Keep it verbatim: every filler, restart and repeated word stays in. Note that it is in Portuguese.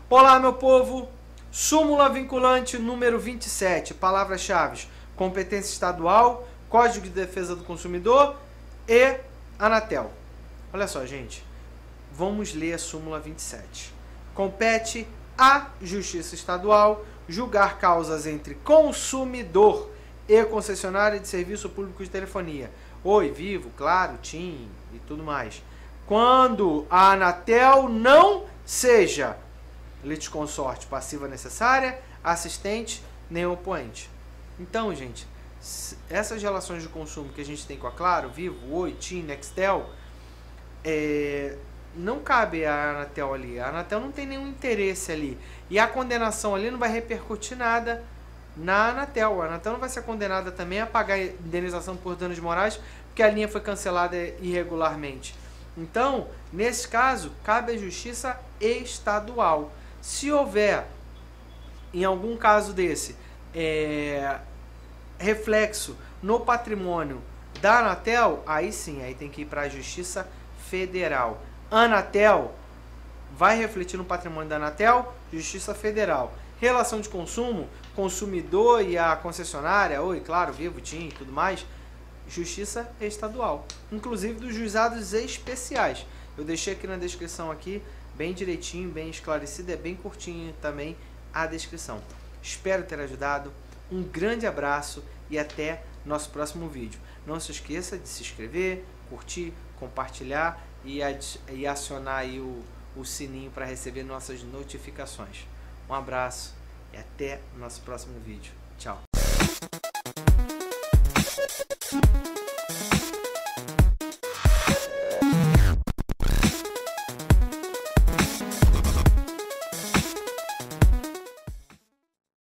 Olá, meu povo! Súmula vinculante número vinte e sete, palavras-chave: competência estadual, Código de Defesa do Consumidor e Anatel. Olha só, gente, vamos ler a súmula vinte e sete. Compete à Justiça Estadual julgar causas entre consumidor e concessionária de serviço público de telefonia, Oi, Vivo, Claro, TIM e tudo mais, quando a Anatel não seja litisconsorte passiva necessária, assistente, nem opoente. Então, gente, essas relações de consumo que a gente tem com a Claro, Vivo, Oi, TIM, Nextel, é, não cabe a Anatel ali. A Anatel não tem nenhum interesse ali. E a condenação ali não vai repercutir nada na Anatel. A Anatel não vai ser condenada também a pagar indenização por danos morais, porque a linha foi cancelada irregularmente. Então, nesse caso, cabe à Justiça Estadual. Se houver, em algum caso desse, é, reflexo no patrimônio da Anatel, aí sim, aí tem que ir para a Justiça Federal. Anatel vai refletir no patrimônio da Anatel, Justiça Federal. Relação de consumo, consumidor e a concessionária, Oi, Claro, Vivo, TIM e tudo mais, Justiça Estadual. Inclusive dos juizados especiais. Eu deixei aqui na descrição aqui, bem direitinho, bem esclarecido, é bem curtinho também a descrição. Espero ter ajudado, um grande abraço e até nosso próximo vídeo. Não se esqueça de se inscrever, curtir, compartilhar e, e acionar aí o, o sininho para receber nossas notificações. Um abraço e até nosso próximo vídeo. Tchau!